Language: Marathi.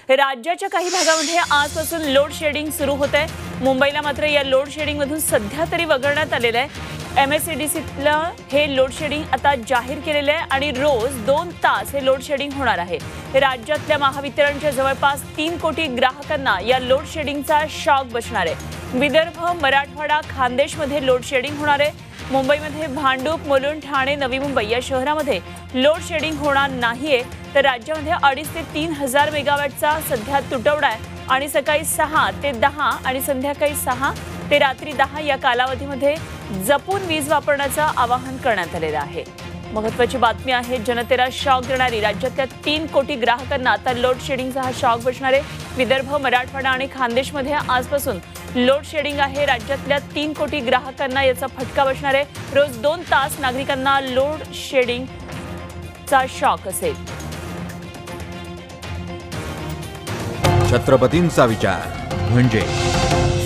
राज्याच्या काही भागामध्ये आजपासून लोड शेडिंग सुरू होत आहे। मुंबईला मात्र या लोड शेडिंग मधून सध्या तरी वगळण्यात आलेलं आहे। एमएसईडीसीतला हे लोड शेडिंग आता जाहीर केलेलं आहे आणि रोज 2 तास हे लोड शेडिंग होणार आहे। राज्यातल्या महावितरणच्या जवळपास 3 कोटी ग्राहकांना या लोड शेडिंगचा शॉक बसणार आहे। विदर्भ, मराठवाडा, खानदेशमध्ये लोड शेडिंग होणार आहे। मुंबईमध्ये भांडूप, मुलुंड, ठाणे, नवी मुंबई या शहरामध्ये लोड शेडिंग होणार नाहीये, तर राज्यामध्ये 2.5 ते 3 हजार मेगावॅटचा सध्या तुटवडा आहे आणि सकाळी 6 ते 10 आणि संध्याकाळी 6 ते रात्री 10 या कालावधीमध्ये जपून वीज वापरण्याचं आवाहन करण्यात आलेलं आहे। महत्त्वाची बातमी आहे, जनतेला शॉक देणारी राज्यातल्या 3 कोटी ग्राहकांना आता लोड शेडिंगचा हा शॉक बसणार आहे। विदर्भ, मराठवाडा आणि खानदेशमध्ये आजपासून लोड शेडिंग आहे। राज्यातल्या 3 कोटी ग्राहकांना याचा फटका बसणार आहे। रोज 2 तास नागरिकांना लोड शेडिंगचा शॉक असेल। छत्रपतींचा विचार म्हणजे